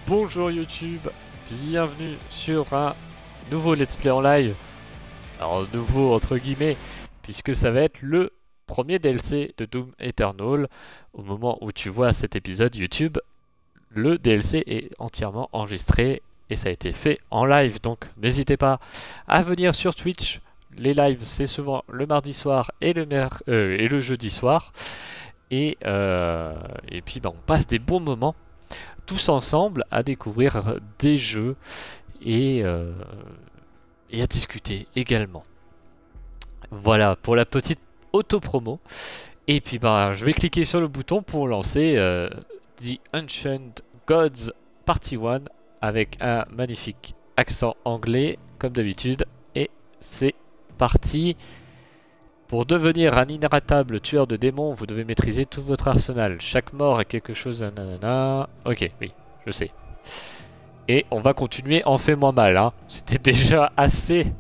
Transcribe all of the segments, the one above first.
Bonjour YouTube, bienvenue sur un nouveau Let's Play en live. Alors nouveau entre guillemets, puisque ça va être le premier DLC de Doom Eternal. Au moment où tu vois cet épisode YouTube, le DLC est entièrement enregistré et ça a été fait en live. Donc n'hésitez pas à venir sur Twitch. Les lives c'est souvent le mardi soir et le jeudi soir. Et puis on passe des bons moments tous ensemble à découvrir des jeux et à discuter également. Voilà pour la petite auto-promo. Et puis je vais cliquer sur le bouton pour lancer The Ancient Gods Party 1 avec un magnifique accent anglais comme d'habitude. Et c'est parti. Pour devenir un inarrêtable tueur de démons, vous devez maîtriser tout votre arsenal. Chaque mort est quelque chose... Nanana. Ok, oui, je sais. Et on va continuer en fait-moi mal. Hein. C'était déjà assez...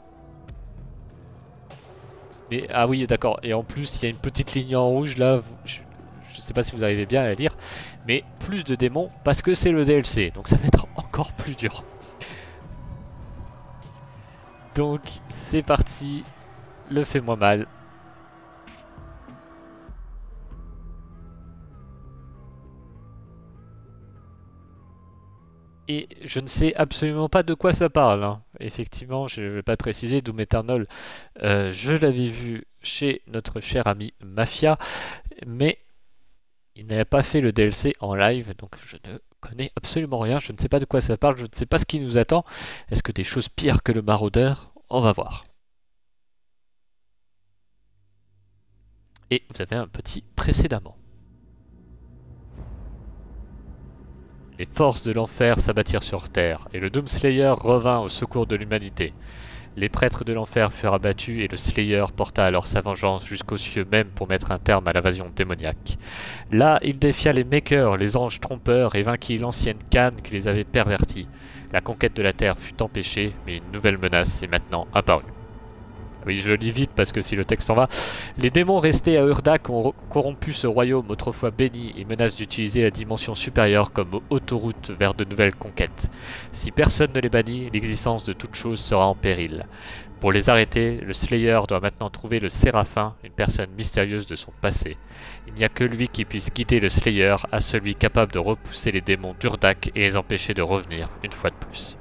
Mais, ah oui, d'accord. Et en plus, il y a une petite ligne en rouge là. Je sais pas si vous arrivez bien à la lire. Mais plus de démons parce que c'est le DLC. Donc ça va être encore plus dur. Donc c'est parti. Le fais-moi mal. Et je ne sais absolument pas de quoi ça parle. Hein. Effectivement, je ne vais pas préciser, Doom Eternal, je l'avais vu chez notre cher ami Mafia, mais il n'avait pas fait le DLC en live, donc je ne connais absolument rien, je ne sais pas de quoi ça parle, je ne sais pas ce qui nous attend. Est-ce que des choses pires que le maraudeur? On va voir. Et vous avez un petit précédemment. Les forces de l'enfer s'abattirent sur terre, et le Doomslayer revint au secours de l'humanité. Les prêtres de l'enfer furent abattus, et le Slayer porta alors sa vengeance jusqu'aux cieux même pour mettre un terme à l'invasion démoniaque. Là, il défia les Makers, les anges trompeurs, et vainquit l'ancienne canne qui les avait pervertis. La conquête de la terre fut empêchée, mais une nouvelle menace est maintenant apparue. Oui, je lis vite parce que si le texte en va. Les démons restés à Urdak ont corrompu ce royaume autrefois béni et menacent d'utiliser la dimension supérieure comme autoroute vers de nouvelles conquêtes. Si personne ne les bannit, l'existence de toute chose sera en péril. Pour les arrêter, le Slayer doit maintenant trouver le Séraphin, une personne mystérieuse de son passé. Il n'y a que lui qui puisse guider le Slayer à celui capable de repousser les démons d'Urdak et les empêcher de revenir une fois de plus.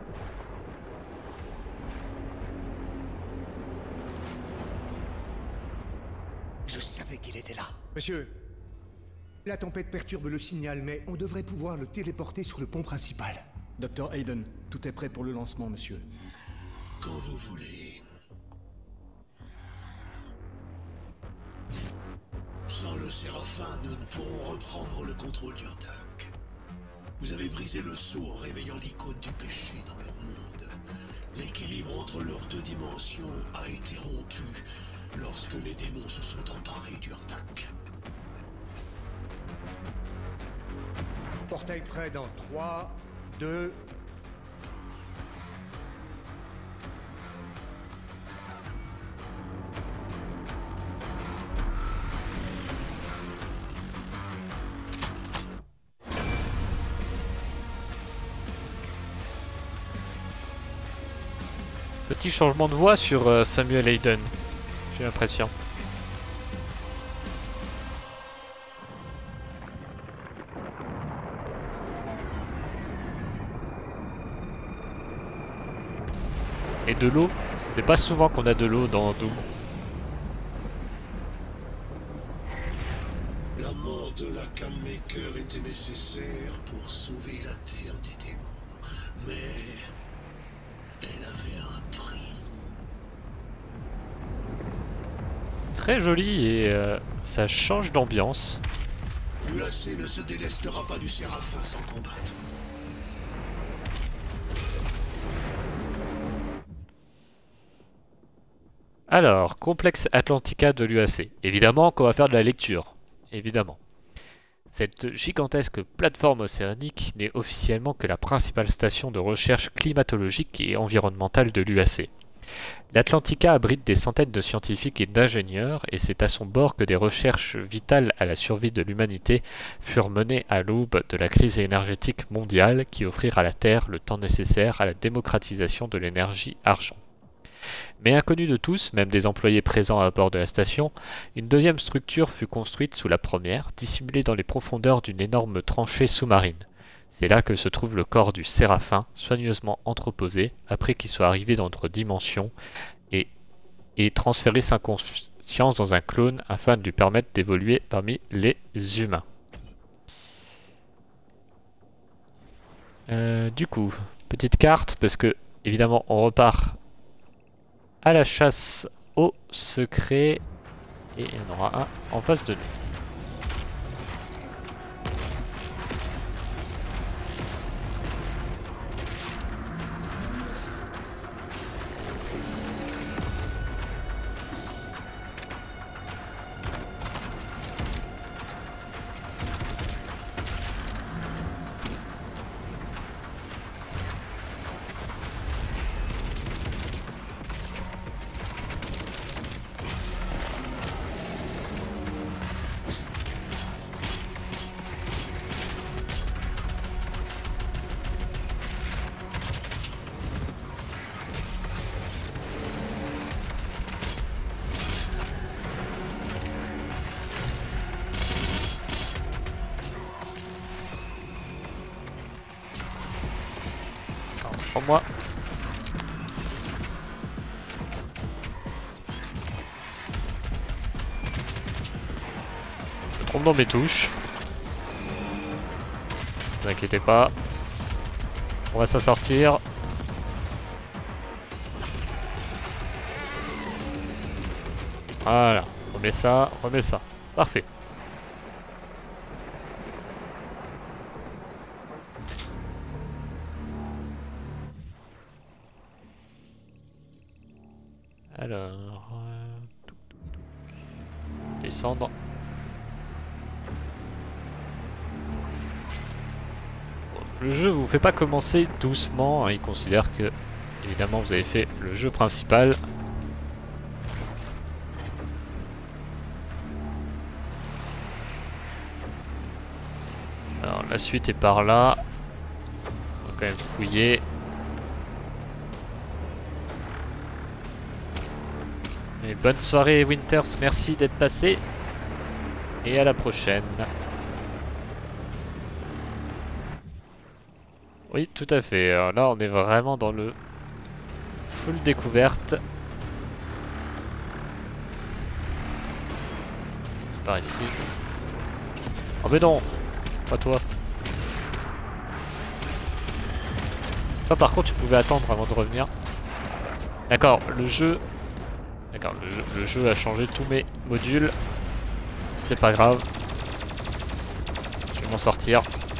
Je savais qu'il était là. Monsieur, la tempête perturbe le signal, mais on devrait pouvoir le téléporter sur le pont principal. Dr. Hayden, tout est prêt pour le lancement, monsieur. Quand vous voulez. Sans le Séraphin, nous ne pourrons reprendre le contrôle d'Urdak. Vous avez brisé le sceau en réveillant l'icône du péché dans leur monde. L'équilibre entre leurs deux dimensions a été rompu lorsque les démons se sont emparés d'Urdak. Portail prêt dans 3, 2... Petit changement de voix sur Samuel Hayden. J'ai l'impression. Et de l'eau, c'est pas souvent qu'on a de l'eau dans Doom. La mort de la Canmaker était nécessaire pour sauver la terre des démons, mais elle avait un prix. Très joli et ça change d'ambiance. L'UAC ne se délestera pas du Séraphin sans combattre. Alors, complexe Atlantica de l'UAC. Évidemment qu'on va faire de la lecture. Évidemment. Cette gigantesque plateforme océanique n'est officiellement que la principale station de recherche climatologique et environnementale de l'UAC. L'Atlantica abrite des centaines de scientifiques et d'ingénieurs, et c'est à son bord que des recherches vitales à la survie de l'humanité furent menées à l'aube de la crise énergétique mondiale qui offrirent à la Terre le temps nécessaire à la démocratisation de l'énergie argent. Mais inconnue de tous, même des employés présents à bord de la station, une deuxième structure fut construite sous la première, dissimulée dans les profondeurs d'une énorme tranchée sous-marine. C'est là que se trouve le corps du Séraphin, soigneusement entreposé, après qu'il soit arrivé dans notre dimension, et transféré sa conscience dans un clone afin de lui permettre d'évoluer parmi les humains. Du coup, petite carte, parce que, évidemment, on repart à la chasse au secret, et il y en aura un en face de nous. Moi. Je me trompe dans mes touches. Ne vous inquiétez pas. On va s'en sortir. Voilà. Remets ça, remets ça. Parfait. Alors, descendre. Bon, le jeu vous fait pas commencer doucement, hein, il considère que, évidemment, vous avez fait le jeu principal. Alors, la suite est par là. On va quand même fouiller. Et bonne soirée Winters, merci d'être passé. Et à la prochaine. Oui, tout à fait. Alors là, on est vraiment dans le full découverte. C'est par ici. Oh mais non, pas toi. Toi par contre, tu pouvais attendre avant de revenir. D'accord, le jeu... D'accord, le jeu a changé tous mes modules. C'est pas grave. Je vais m'en sortir.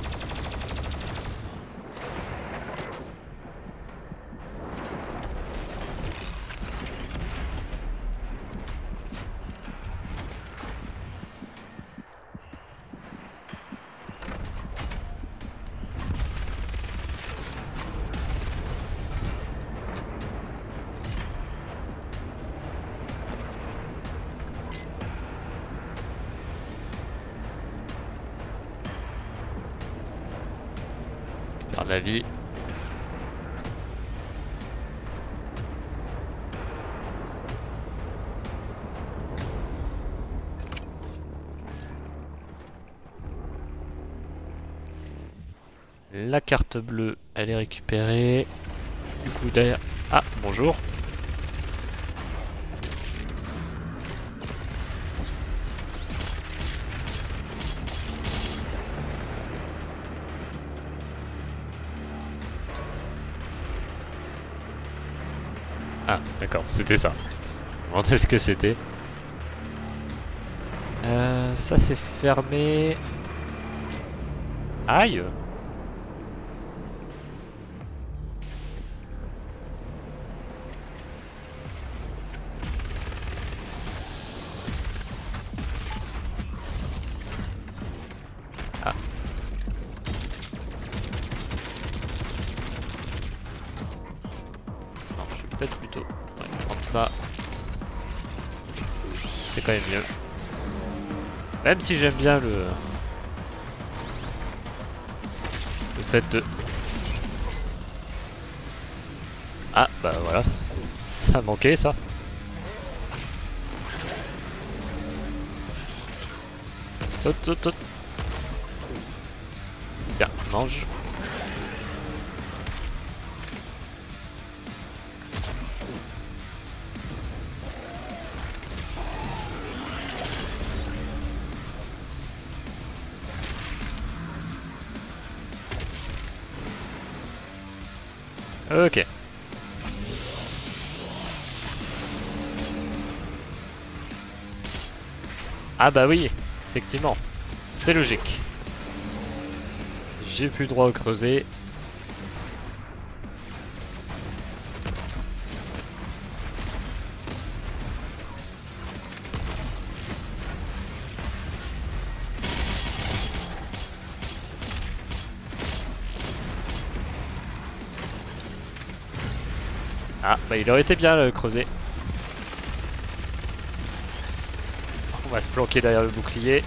Par la vie. La carte bleue, elle est récupérée. Du coup derrière... Ah, bonjour. Ah, d'accord, c'était ça. Je me demandais ce que c'était. Ça c'est fermé. Aïe! Ah. Non, je suis peut-être plutôt... Ça, c'est quand même mieux. Même si j'aime bien le fait de... Ah bah voilà, ça manquait ça. Saute, saute, saute. Bien, mange. Ok. Ah bah oui, effectivement, c'est logique. J'ai plus droit au creuset. Ah, bah il aurait été bien le creuset. On va se planquer derrière le bouclier.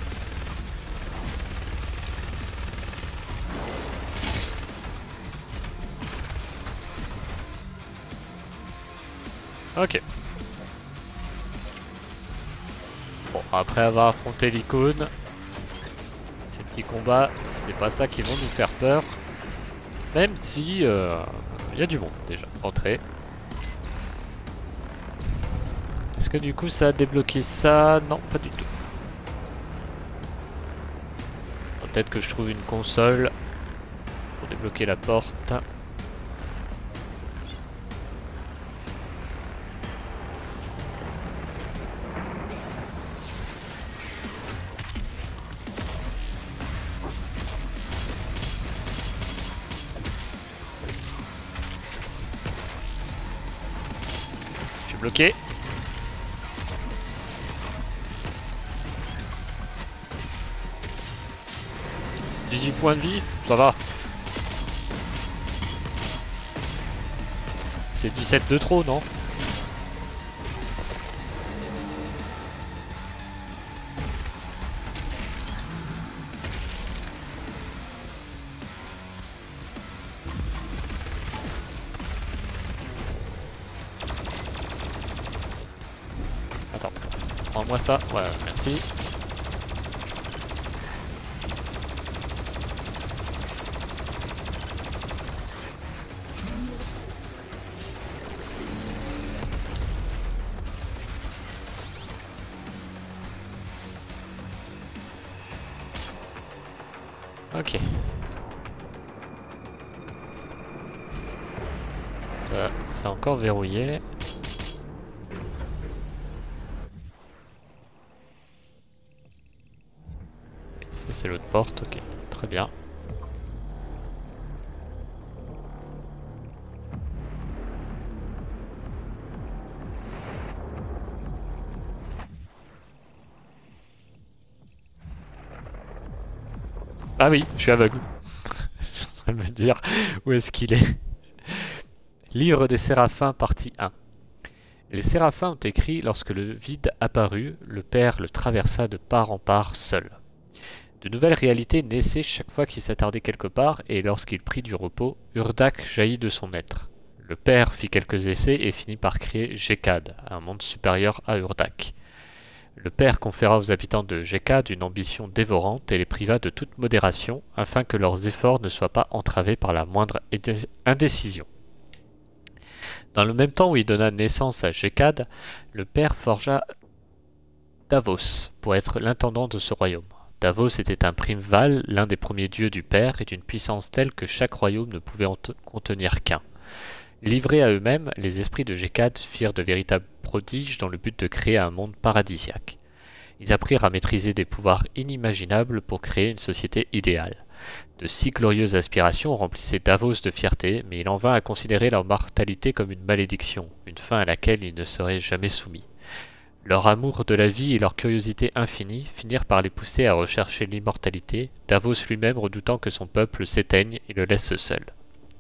Ok. Bon, après avoir affronté l'icône, ces petits combats, c'est pas ça qui vont nous faire peur. Même si il y a du monde déjà. Entrée. Est-ce que du coup ça a débloqué ça? Non, pas du tout. Peut-être que je trouve une console pour débloquer la porte. Je suis bloqué. Points de vie, ça va. C'est 17 de trop, non? Attends, prends-moi ça. Ouais, merci. Ok. Ça, c'est encore verrouillé. Ça c'est l'autre porte, ok. Très bien. Ah oui, je suis aveugle. Je suis en train de me dire où est-ce qu'il est. Livre des Séraphins, partie 1. Les Séraphins ont écrit: lorsque le vide apparut, le Père le traversa de part en part seul. De nouvelles réalités naissaient chaque fois qu'il s'attardait quelque part, et lorsqu'il prit du repos, Urdak jaillit de son être. Le Père fit quelques essais et finit par créer Gécad, un monde supérieur à Urdak. Le Père conféra aux habitants de Gécad une ambition dévorante et les priva de toute modération, afin que leurs efforts ne soient pas entravés par la moindre indécision. Dans le même temps où il donna naissance à Gécad, le Père forgea Davos pour être l'intendant de ce royaume. Davos était un primeval, l'un des premiers dieux du Père, et d'une puissance telle que chaque royaume ne pouvait en contenir qu'un. Livrés à eux-mêmes, les esprits de Gécad firent de véritables prodiges dans le but de créer un monde paradisiaque. Ils apprirent à maîtriser des pouvoirs inimaginables pour créer une société idéale. De si glorieuses aspirations remplissaient Davos de fierté, mais il en vint à considérer leur mortalité comme une malédiction, une fin à laquelle ils ne seraient jamais soumis. Leur amour de la vie et leur curiosité infinie finirent par les pousser à rechercher l'immortalité, Davos lui-même redoutant que son peuple s'éteigne et le laisse seul.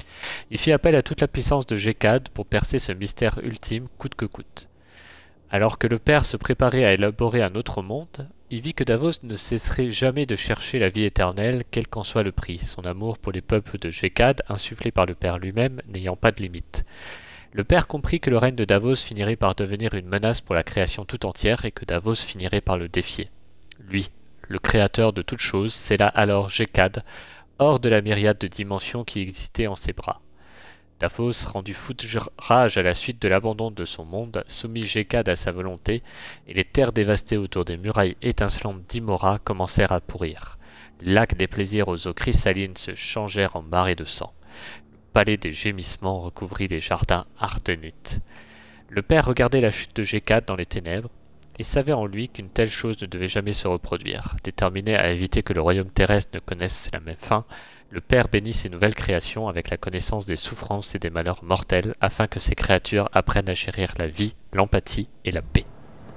Il fit appel à toute la puissance de Gécad pour percer ce mystère ultime coûte que coûte. Alors que le père se préparait à élaborer un autre monde, il vit que Davos ne cesserait jamais de chercher la vie éternelle, quel qu'en soit le prix, son amour pour les peuples de Gécad, insufflé par le père lui-même, n'ayant pas de limite. Le père comprit que le règne de Davos finirait par devenir une menace pour la création tout entière et que Davos finirait par le défier. Lui, le créateur de toutes choses, scella alors Gécad, hors de la myriade de dimensions qui existaient en ses bras. Davos, rendu fou de rage à la suite de l'abandon de son monde, soumit Gécad à sa volonté, et les terres dévastées autour des murailles étincelantes d'Imora commencèrent à pourrir. Les lacs des plaisirs aux eaux cristallines se changèrent en marées de sang. Le palais des gémissements recouvrit les jardins ardenites. Le père regardait la chute de Gécad dans les ténèbres, et savait en lui qu'une telle chose ne devait jamais se reproduire. Déterminé à éviter que le royaume terrestre ne connaisse la même fin, le père bénit ses nouvelles créations avec la connaissance des souffrances et des malheurs mortels afin que ces créatures apprennent à chérir la vie, l'empathie et la paix.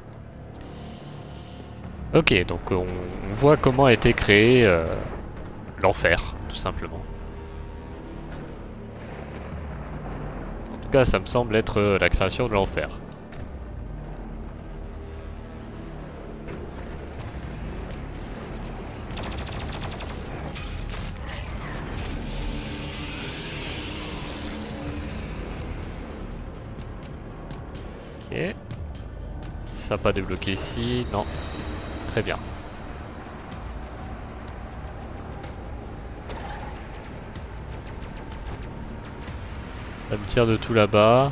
Ok, donc on voit comment a été créé l'enfer, tout simplement. En tout cas, ça me semble être la création de l'enfer. Ok. Ça n'a pas débloqué ici, non. Très bien. Ça me tire de tout là-bas.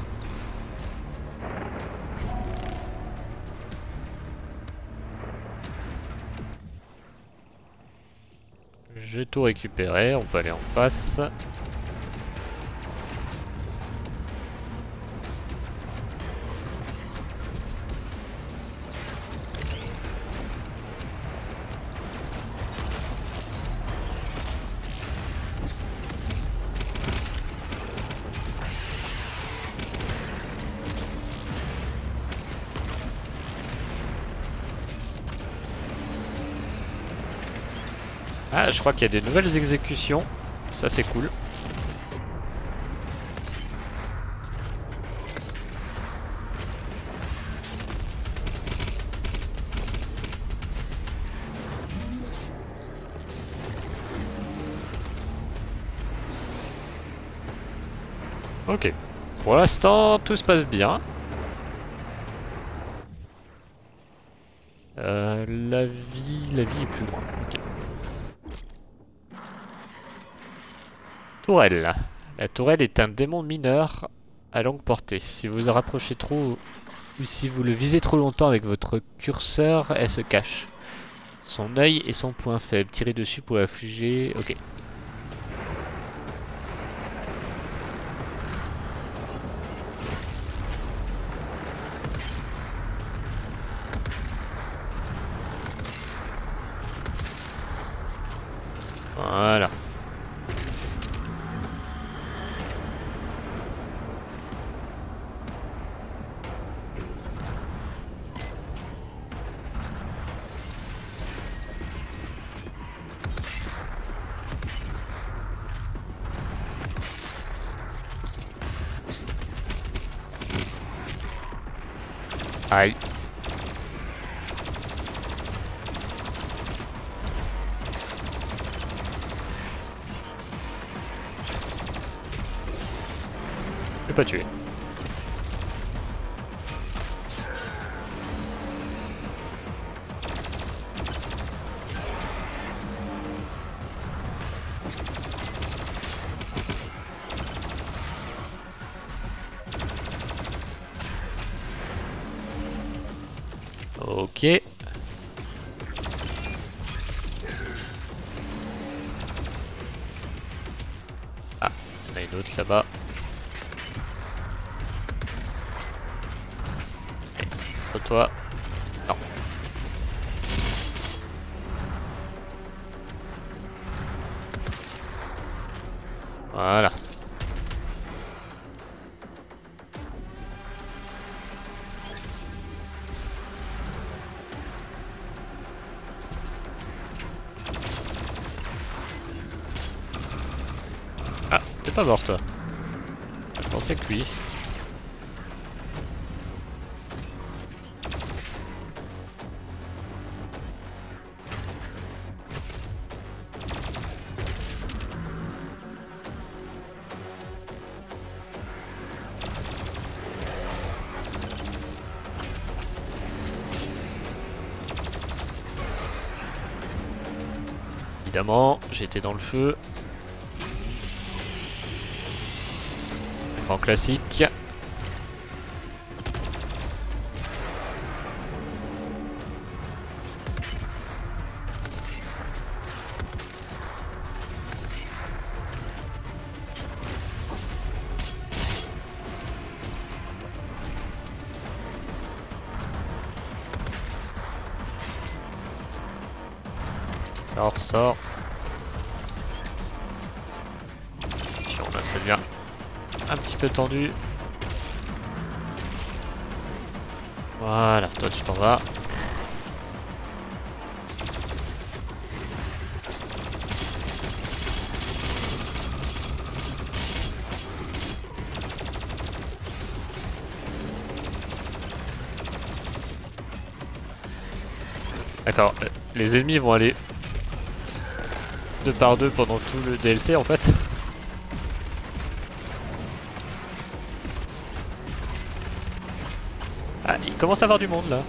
J'ai tout récupéré, on peut aller en face. Ah, je crois qu'il y a des nouvelles exécutions. Ça, c'est cool. Ok. Pour l'instant, tout se passe bien. La vie est plus loin. Ok. Tourelle. La tourelle est un démon mineur à longue portée. Si vous vous rapprochez trop ou si vous le visez trop longtemps avec votre curseur, elle se cache. Son œil est son point faible. Tirez dessus pour affliger. Ok. Voilà. Aïe. Je vais pas tuer. Ok. Ah, il y en a une autre là-bas. Toi. Non. Voilà. Ah, t'es pas mort toi. pensais que oui. Évidemment, j'ai été dans le feu. Grand classique. Ça ressort. Puis là, ça devient un petit peu tendu. Voilà, toi tu t'en vas. D'accord, les ennemis vont aller 2 par 2 pendant tout le DLC en fait. Ah, il commence à avoir du monde là.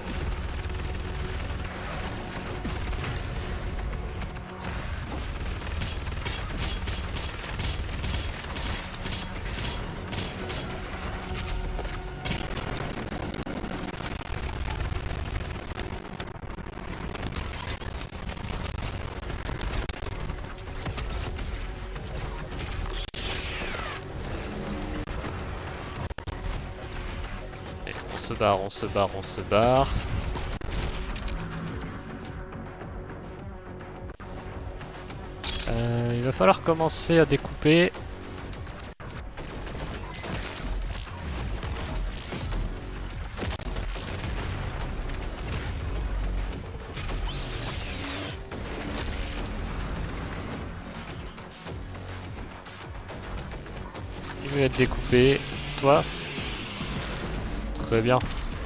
On se barre, on se barre, on se barre. Il va falloir commencer à découper. Il veut être découpé. Toi? Très bien.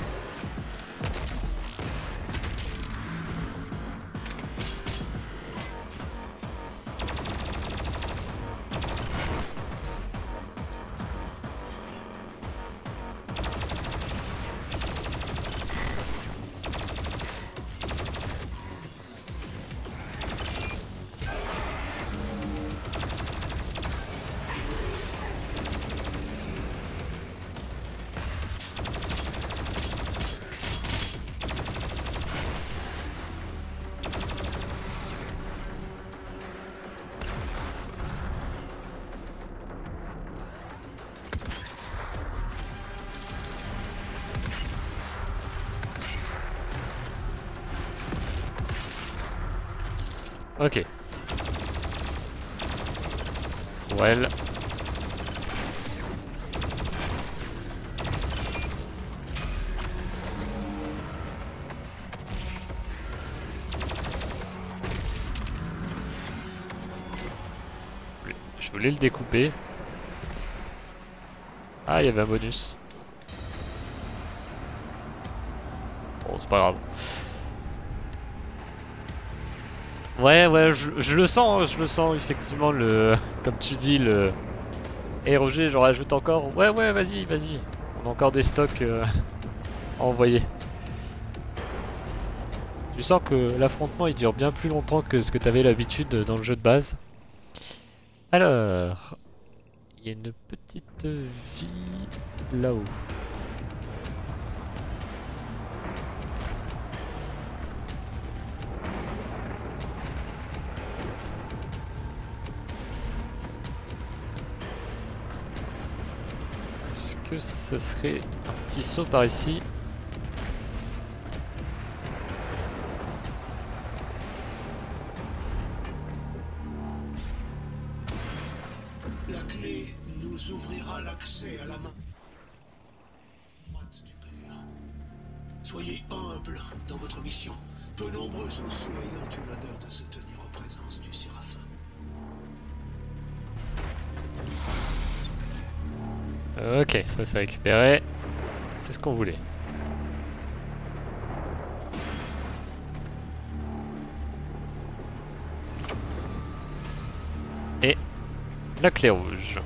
Ok. Well. Je voulais le découper. Ah, il y avait un bonus. Bon, c'est pas grave. Ouais, je le sens, effectivement, comme tu dis, le... Et Roger, j'en rajoute encore. Ouais, vas-y, vas-y. On a encore des stocks à envoyer. Tu sens que l'affrontement, il dure bien plus longtemps que ce que tu avais l'habitude dans le jeu de base. Alors... Il y a une petite vie là-haut. Que ce serait un petit saut par ici. La clé nous ouvrira l'accès à la main du Père. Soyez humbles dans votre mission. Peu nombreux sont ceux ayant eu l'honneur de se tenir en présence du Séraphin. Ok, ça c'est récupéré. C'est ce qu'on voulait. Et la clé rouge.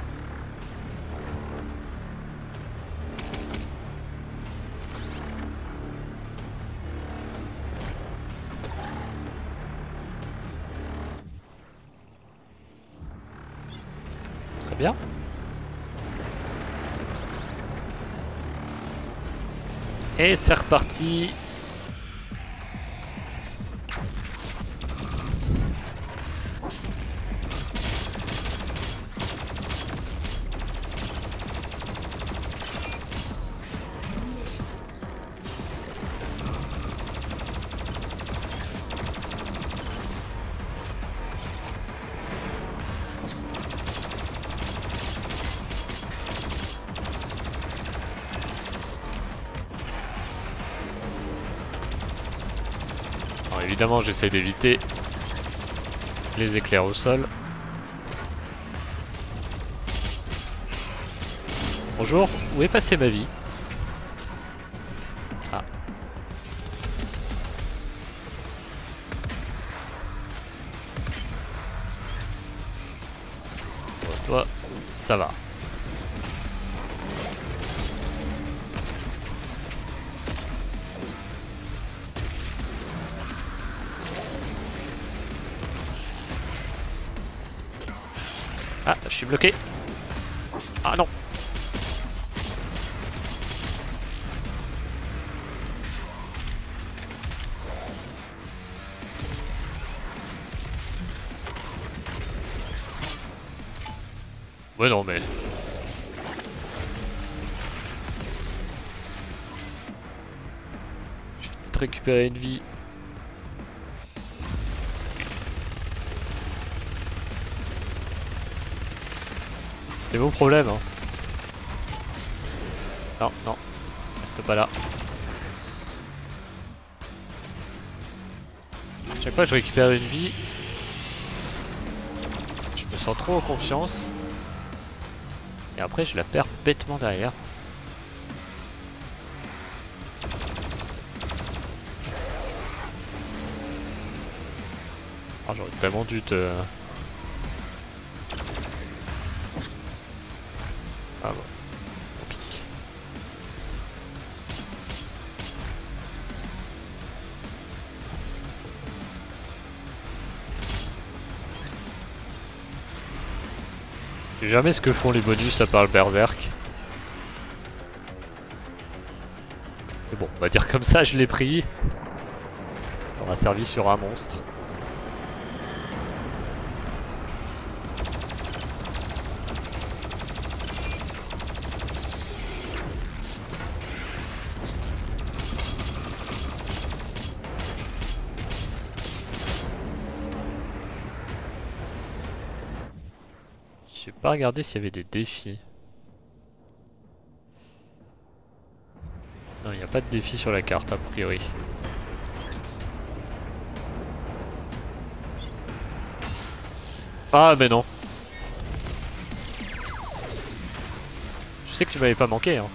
Très bien. Et c'est reparti. Alors évidemment j'essaie d'éviter les éclairs au sol. Bonjour, où est passée ma vie? Ah. Bon, toi, ça va. Ah, je suis bloqué. Ah non. Ouais non mais... Je vais te récupérer une vie. C'est vos problèmes hein. Non, non. Reste pas là. Chaque fois que je récupère une vie, je me sens trop en confiance. Et après je la perds bêtement derrière. Ah, j'aurais tellement dû te... Ah bon. Tant pis. Je sais jamais ce que font les bonus à part le berserk. Mais bon, on va dire comme ça, je l'ai pris. Ça aura servi sur un monstre. J'ai pas regardé s'il y avait des défis. Non, il n'y a pas de défi sur la carte a priori. Ah mais non. Je sais que tu m'avais pas manqué hein.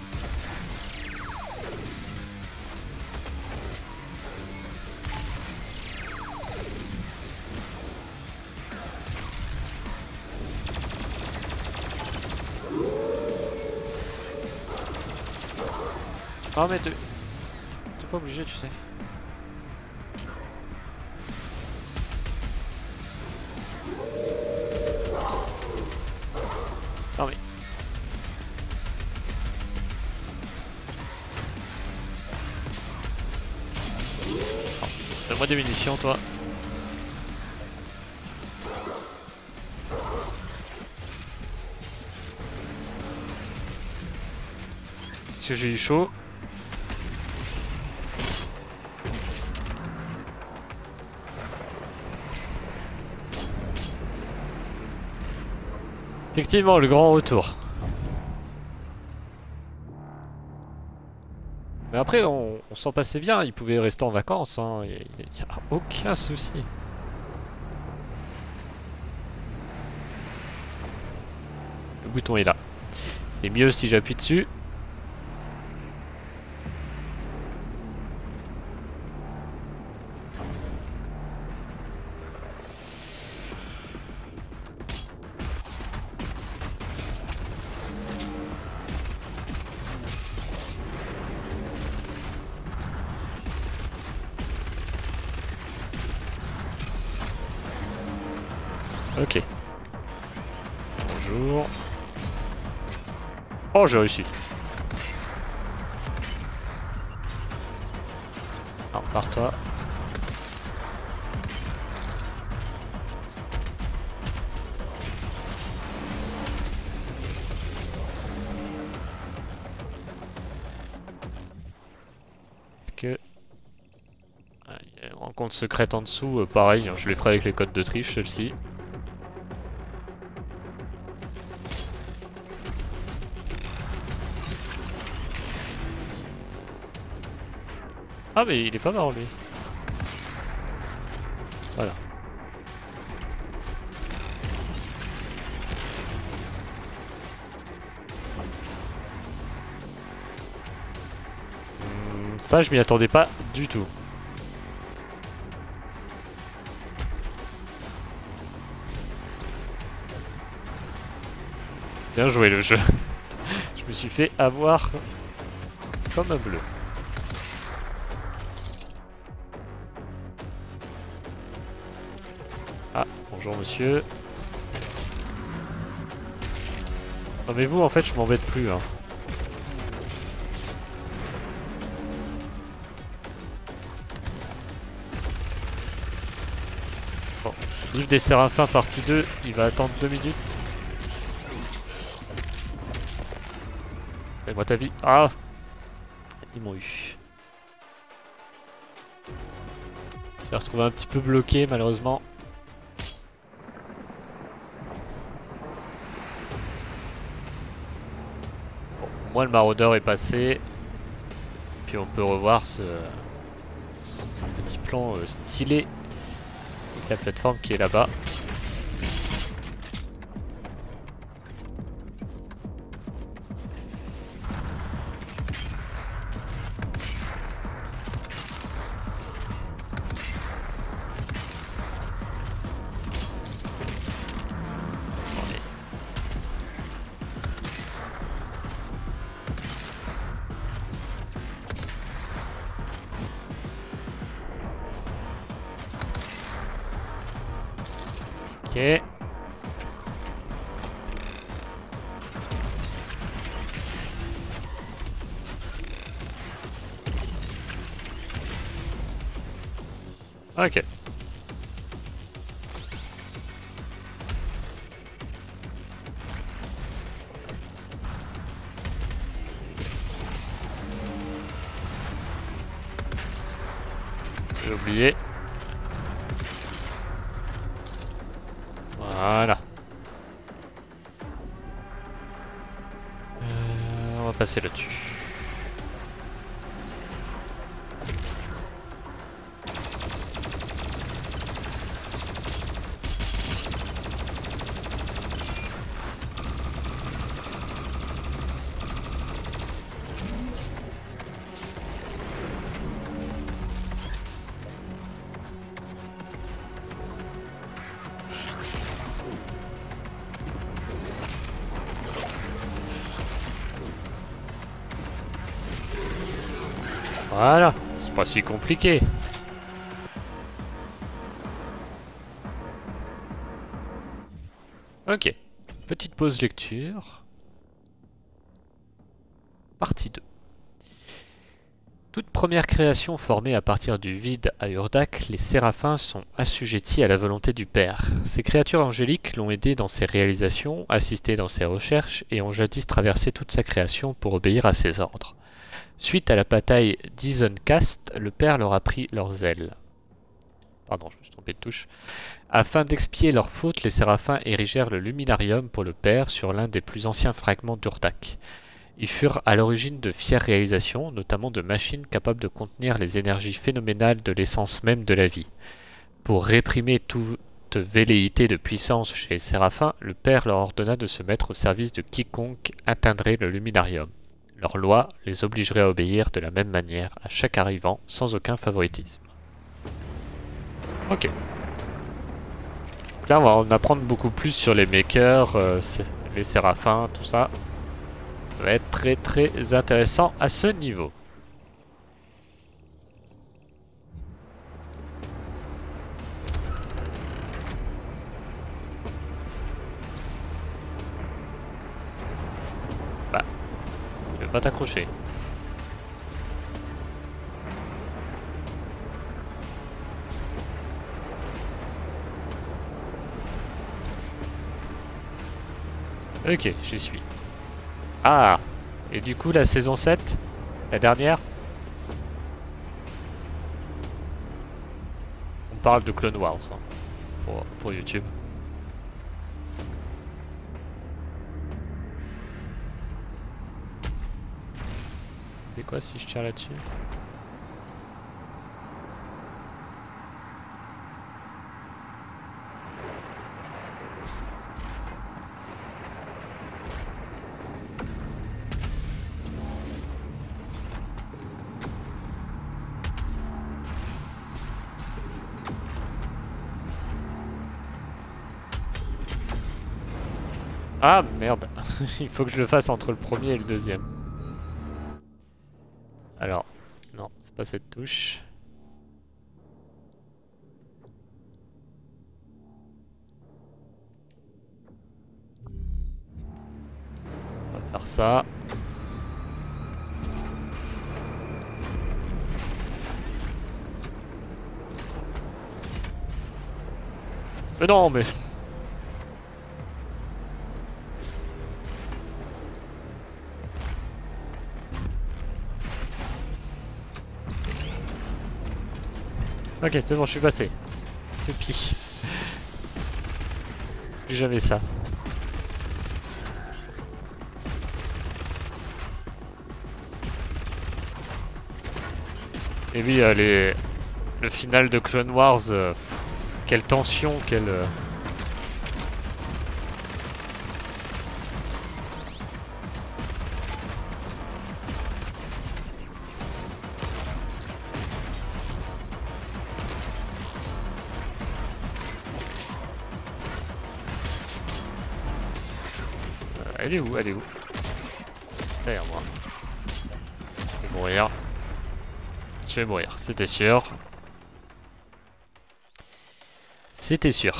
Ah mais t'es pas obligé tu sais. Non mais... Donne-moi des munitions toi. Parce que j'ai eu chaud. Effectivement, le grand retour. Mais après, on s'en passait bien, il pouvait rester en vacances, hein. Il n'y a aucun souci. Le bouton est là. C'est mieux si j'appuie dessus. Ok. Bonjour. Oh, j'ai réussi. Alors, par toi. Est-ce que... Ah, il y a une rencontre secrète en dessous, pareil, hein, je les ferai avec les codes de triche, celle-ci. Ah mais il est pas marrant lui. Voilà. Ça je m'y attendais pas du tout. Bien joué le jeu. Je me suis fait avoir comme un bleu. Ah, bonjour monsieur. Non mais vous en fait je m'embête plus hein. Bon, livre des Séraphins partie 2, il va attendre 2 minutes. Fais-moi ta vie. Ah, ils m'ont eu. Je vais retrouver un petit peu bloqué malheureusement. Moi le maraudeur est passé. Puis on peut revoir ce petit plan stylé avec la plateforme qui est là-bas. Ok. Ok. J'ai oublié. Voilà. On va passer là-dessus. Voilà, c'est pas si compliqué. Ok, petite pause lecture. Partie 2. Toute première création formée à partir du vide à Urdak, les Séraphins sont assujettis à la volonté du Père. Ces créatures angéliques l'ont aidé dans ses réalisations, assisté dans ses recherches et ont jadis traversé toute sa création pour obéir à ses ordres. Suite à la bataille d'Izoncast, le Père leur a pris leurs ailes. Pardon, je me suis trompé de touche. Afin d'expier leurs fautes, les Séraphins érigèrent le Luminarium pour le Père sur l'un des plus anciens fragments d'Urdak. Ils furent à l'origine de fières réalisations, notamment de machines capables de contenir les énergies phénoménales de l'essence même de la vie. Pour réprimer cette velléité de puissance chez les Séraphins, le père leur ordonna de se mettre au service de quiconque atteindrait le luminarium. Leur loi les obligerait à obéir de la même manière à chaque arrivant, sans aucun favoritisme. Ok. Donc là, on va en apprendre beaucoup plus sur les makers, les Séraphins, tout ça. Ça va être très très intéressant à ce niveau. Bah, je vais pas t'accrocher. Ok, j'y suis. Ah! Et du coup, la saison 7, la dernière, on parle de Clone Wars hein, pour YouTube. C'est quoi si je tire là-dessus? Ah merde, il faut que je le fasse entre le premier et le deuxième. Alors, non, c'est pas cette touche. On va faire ça. Mais non, mais... Ok, c'est bon, je suis passé. C'est pire. Plus jamais ça. Et oui, le final de Clone Wars, quelle tension, quelle... Elle est où? Elle est où? Derrière moi. Je vais mourir. Je vais mourir, c'était sûr. C'était sûr.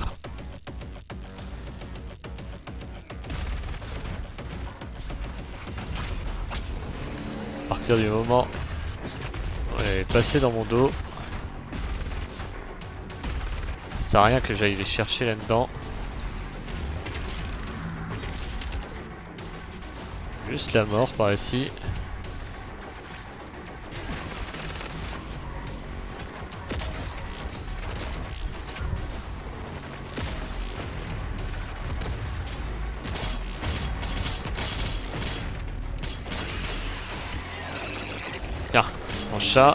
À partir du moment où elle est passée dans mon dos, ça sert à rien que j'aille les chercher là-dedans. Juste la mort par ici. Tiens, mon chat.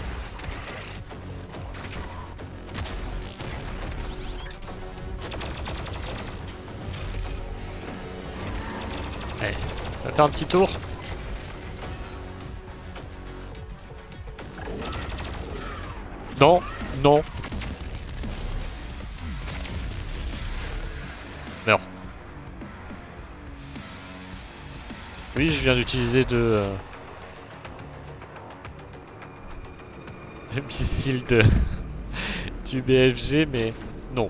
Allez, on va faire un petit tour. Non, non. Meurs. Oui, je viens d'utiliser deux missiles de du BFG, mais non.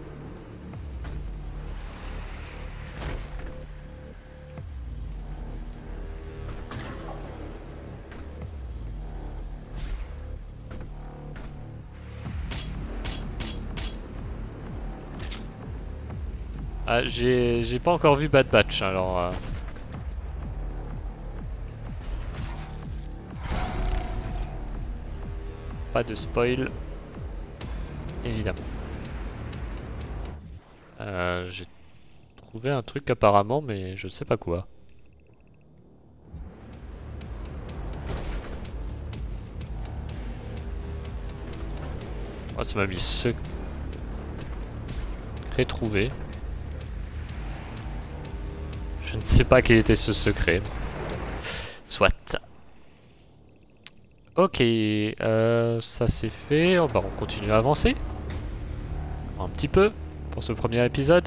Ah, j'ai pas encore vu Bad Batch, alors... Pas de spoil, évidemment. J'ai trouvé un truc apparemment, mais je sais pas quoi. Oh, ça m'a mis ce... secret trouvé. Je ne sais pas quel était ce secret. Soit. Ok, ça c'est fait. On continue à avancer. Un petit peu pour ce premier épisode.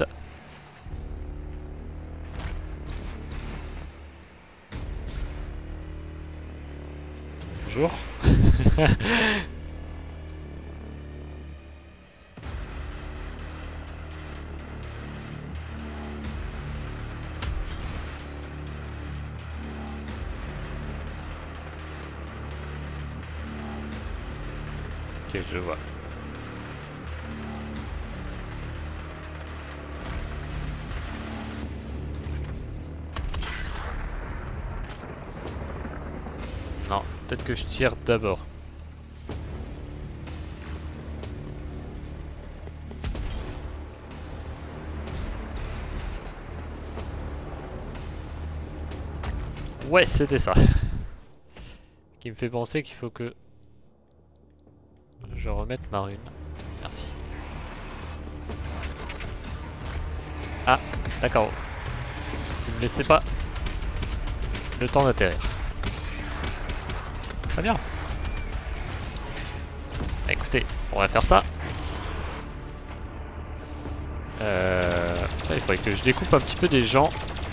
Bonjour. Ok, je vois. Non, peut-être que je tire d'abord. Ouais, c'était ça. Qui me fait penser qu'il faut que je remette ma rune. Merci. Ah, d'accord. Vous ne me laissez pas le temps d'atterrir. Très bien. Bah, écoutez, on va faire ça. Ça, il faudrait que je découpe un petit peu des gens.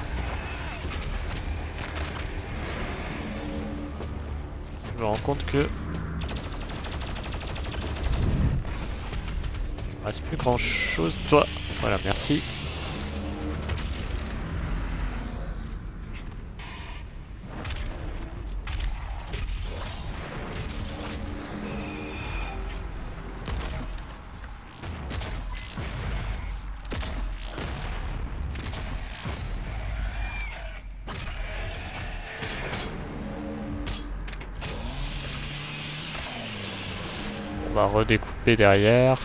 Je me rends compte que il reste plus grand chose. Toi, voilà, merci. On va redécouper derrière.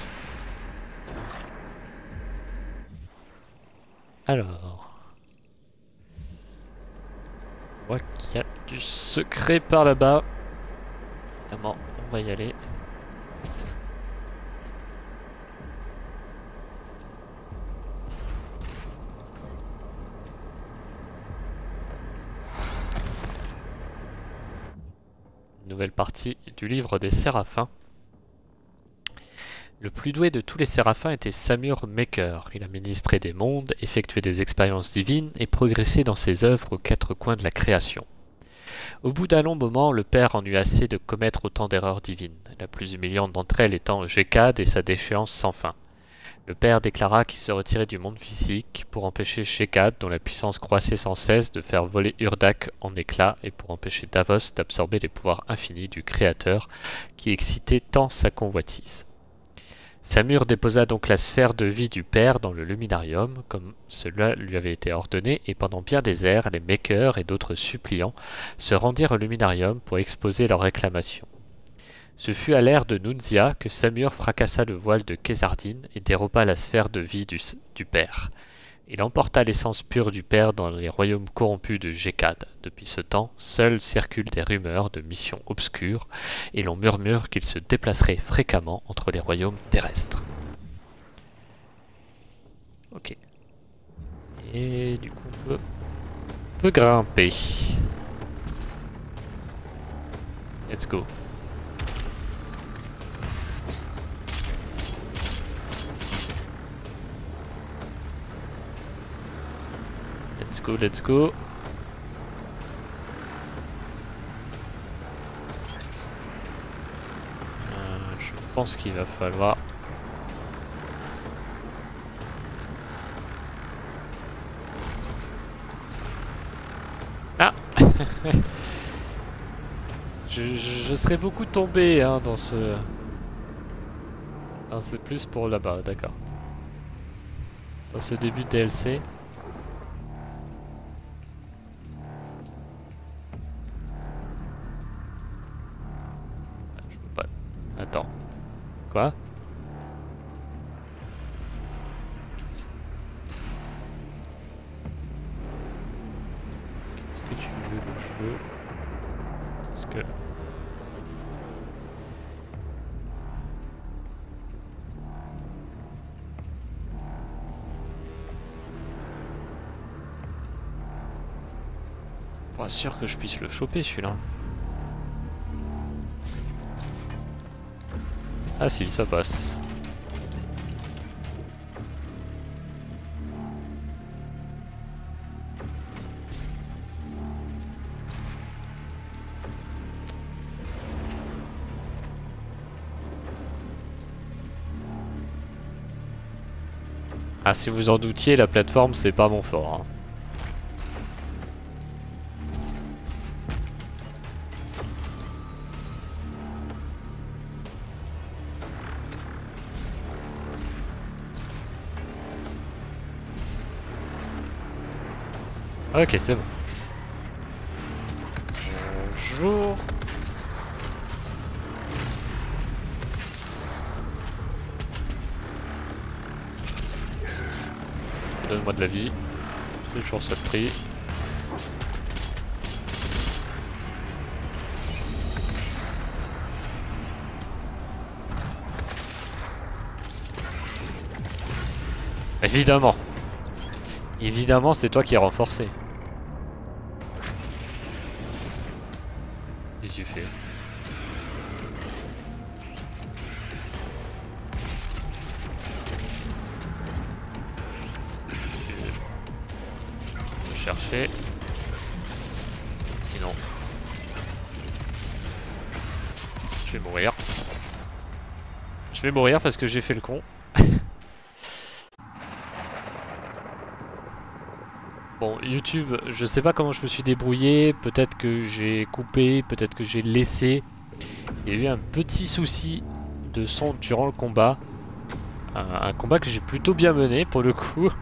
Alors, on voit qu'il y a du secret par là-bas. Évidemment, on va y aller. Nouvelle partie du livre des Séraphins. Le plus doué de tous les Séraphins était Samur Maker. Il administrait des mondes, effectuait des expériences divines et progressait dans ses œuvres aux quatre coins de la création. Au bout d'un long moment, le père en eut assez de commettre autant d'erreurs divines, la plus humiliante d'entre elles étant Gécad et sa déchéance sans fin. Le père déclara qu'il se retirait du monde physique pour empêcher Gécad, dont la puissance croissait sans cesse, de faire voler Urdak en éclats et pour empêcher Davos d'absorber les pouvoirs infinis du Créateur qui excitaient tant sa convoitise. Samur déposa donc la sphère de vie du père dans le luminarium, comme cela lui avait été ordonné, et pendant bien des ères, les Makers et d'autres suppliants se rendirent au luminarium pour exposer leurs réclamations. Ce fut à l'ère de Nunzia que Samur fracassa le voile de Khazad-dûm et déroba la sphère de vie du père. Il emporta l'essence pure du père dans les royaumes corrompus de Gécad. Depuis ce temps, seules circulent des rumeurs de missions obscures, et l'on murmure qu'il se déplacerait fréquemment entre les royaumes terrestres. Ok. Et du coup, on peut grimper. Let's go. Let's go. Je pense qu'il va falloir... Ah je serais beaucoup tombé hein, dans ce... Non, c'est plus pour là-bas, d'accord. Dans ce début de DLC. Attends. Quoi? Qu'est-ce que tu veux le jeu? Est-ce que... Pas sûr que je puisse le choper celui-là. Ah si, ça passe. Ah, si vous en doutiez, la plateforme c'est pas mon fort. Hein. Ok, c'est bon. Bonjour. Donne-moi de la vie. C'est toujours ça de prix. Évidemment. Évidemment, c'est toi qui es renforcé. Qu'est-ce que tu fais? Chercher. Sinon. Je vais mourir. Je vais mourir parce que j'ai fait le con. Bon, YouTube, je sais pas comment je me suis débrouillé, peut-être que j'ai coupé, peut-être que j'ai laissé. Il y a eu un petit souci de son durant le combat. Un combat que j'ai plutôt bien mené pour le coup.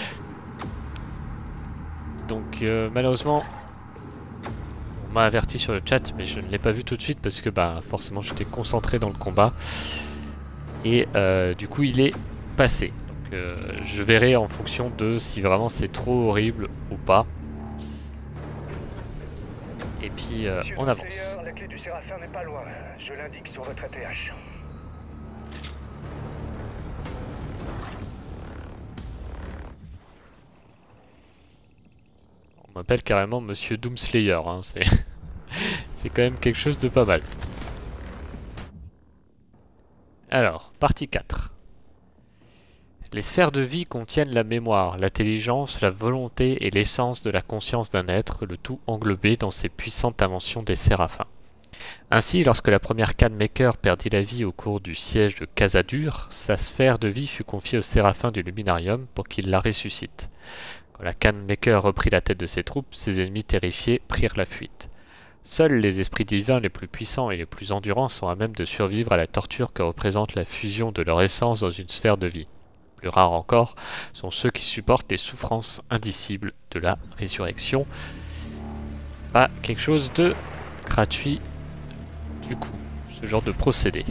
Donc malheureusement, on m'a averti sur le chat, mais je ne l'ai pas vu tout de suite parce que bah, forcément j'étais concentré dans le combat. Et du coup il est passé. Je verrai en fonction de si vraiment c'est trop horrible ou pas. Et puis on avance. La clé du Séraphin n'est pas loin. Je l'indique sur votre ATH. On m'appelle carrément Monsieur Doomslayer. Hein. C'est quand même quelque chose de pas mal. Alors, partie 4. Les sphères de vie contiennent la mémoire, l'intelligence, la volonté et l'essence de la conscience d'un être, le tout englobé dans ces puissantes inventions des séraphins. Ainsi, lorsque la première Canemaker perdit la vie au cours du siège de Casadur, sa sphère de vie fut confiée au séraphin du Luminarium pour qu'il la ressuscite. Quand la Canemaker reprit la tête de ses troupes, ses ennemis terrifiés prirent la fuite. Seuls les esprits divins les plus puissants et les plus endurants sont à même de survivre à la torture que représente la fusion de leur essence dans une sphère de vie. Plus rares encore sont ceux qui supportent les souffrances indicibles de la résurrection. Pas quelque chose de gratuit du coup, ce genre de procédé.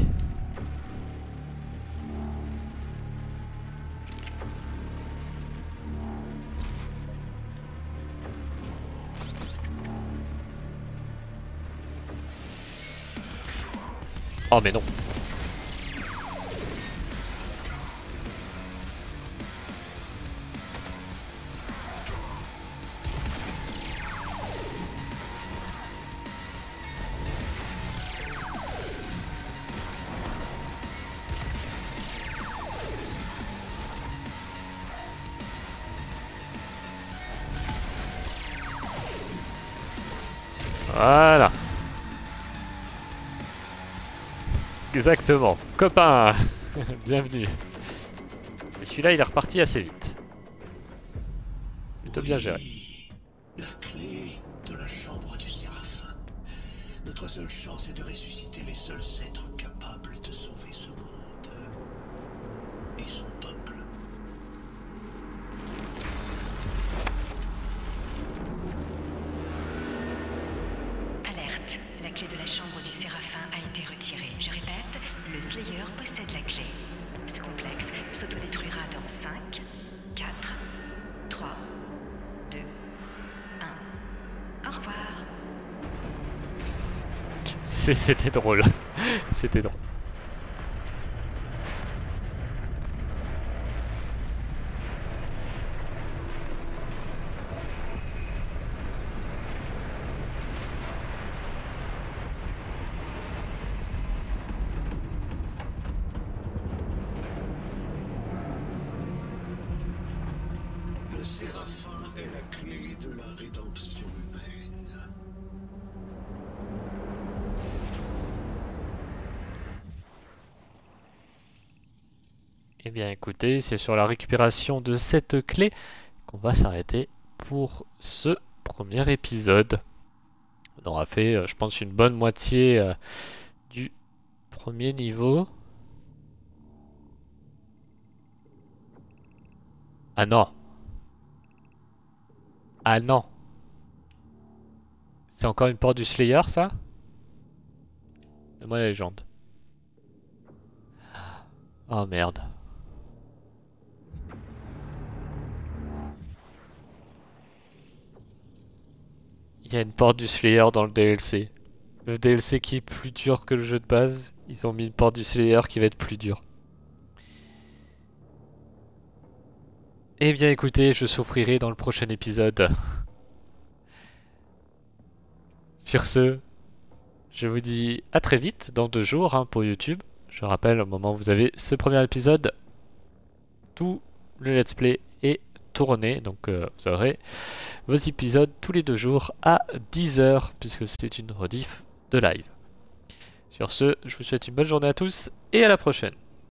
Oh mais non. Voilà. Exactement. Copain. Bienvenue. Et celui-là, il est reparti assez vite. Plutôt bien géré. La clé de la chambre du Séraphin. Notre seule chance est de ressusciter les seuls êtres capables de sauver ce monde. Et son peuple. Alerte. La clé de la chambre du Séraphin a été retirée. Je répète, le Slayer possède la clé. Ce complexe s'autodétruira dans 5, 4, 3, 2, 1. Au revoir. C'était drôle. C'était drôle. clé de la rédemption humaine. Eh bien écoutez, c'est sur la récupération de cette clé qu'on va s'arrêter pour ce premier épisode. On aura fait, je pense, une bonne moitié du premier niveau. Ah non. Ah non. C'est encore une porte du Slayer, ça? Donne-moi la légende. Oh merde. Il y a une porte du Slayer dans le DLC. Le DLC qui est plus dur que le jeu de base, ils ont mis une porte du Slayer qui va être plus dure. Eh bien écoutez, je souffrirai dans le prochain épisode. Sur ce, je vous dis à très vite, dans 2 jours pour YouTube. Je rappelle, au moment où vous avez ce premier épisode, tout le let's play est tourné. Donc vous aurez vos épisodes tous les 2 jours à 10h, puisque c'est une rediff de live. Sur ce, je vous souhaite une bonne journée à tous et à la prochaine.